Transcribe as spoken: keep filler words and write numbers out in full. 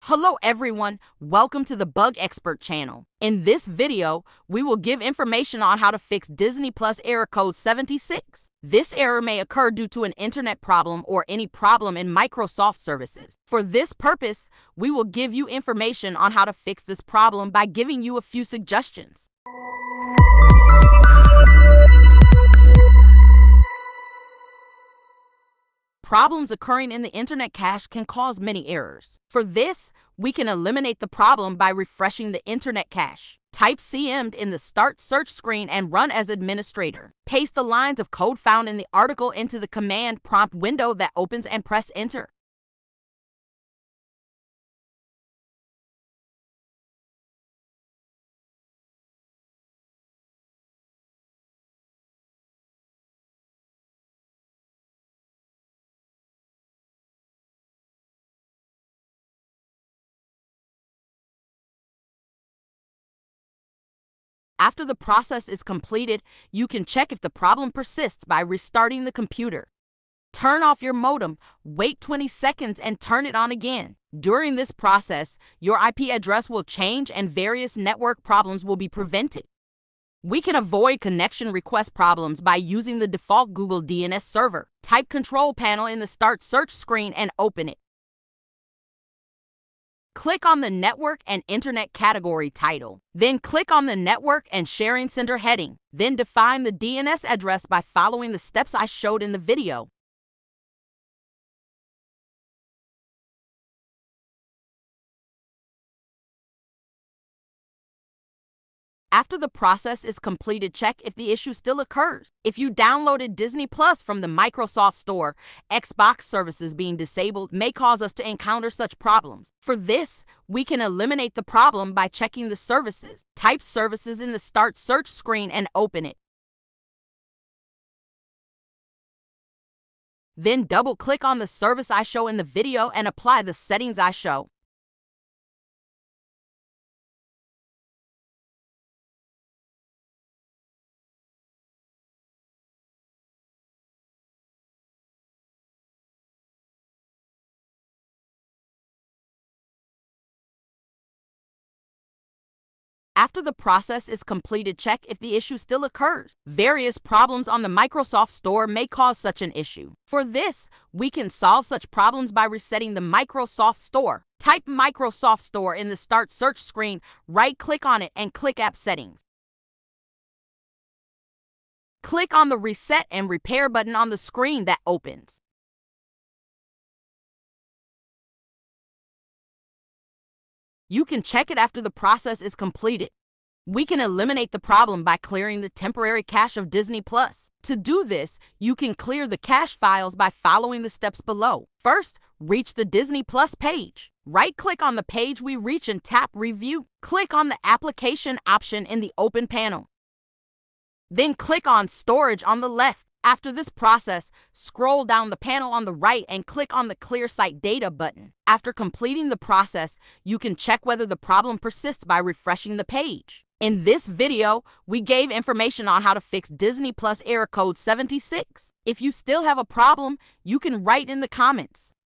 Hello everyone, welcome to the Bug Expert channel. In this video, we will give information on how to fix Disney Plus error code seventy-six. This error may occur due to an internet problem or any problem in Microsoft services. For this purpose, we will give you information on how to fix this problem by giving you a few suggestions. Problems occurring in the internet cache can cause many errors. For this, we can eliminate the problem by refreshing the internet cache. Type C M D in the Start search screen and run as administrator. Paste the lines of code found in the article into the command prompt window that opens and press enter. After the process is completed, you can check if the problem persists by restarting the computer. Turn off your modem, wait twenty seconds and turn it on again. During this process, your I P address will change and various network problems will be prevented. We can avoid connection request problems by using the default Google D N S server. Type Control Panel in the Start search screen and open it. Click on the Network and Internet category title. Then click on the Network and Sharing Center heading. Then define the D N S address by following the steps I showed in the video. After the process is completed, check if the issue still occurs. If you downloaded Disney Plus from the Microsoft Store, Xbox services being disabled may cause us to encounter such problems. For this, we can eliminate the problem by checking the services. Type services in the Start search screen and open it. Then double-click on the service I show in the video and apply the settings I show. After the process is completed, check if the issue still occurs. Various problems on the Microsoft Store may cause such an issue. For this, we can solve such problems by resetting the Microsoft Store. Type Microsoft Store in the Start search screen, right-click on it and click App Settings. Click on the Reset and Repair button on the screen that opens. You can check it after the process is completed. We can eliminate the problem by clearing the temporary cache of Disney Plus. To do this, you can clear the cache files by following the steps below. First, reach the Disney Plus page. Right-click on the page we reach and tap Review. Click on the Application option in the Open panel. Then click on Storage on the left. After this process, scroll down the panel on the right and click on the Clear Site Data button. After completing the process, you can check whether the problem persists by refreshing the page. In this video, we gave information on how to fix Disney Plus error code seventy-six. If you still have a problem, you can write in the comments.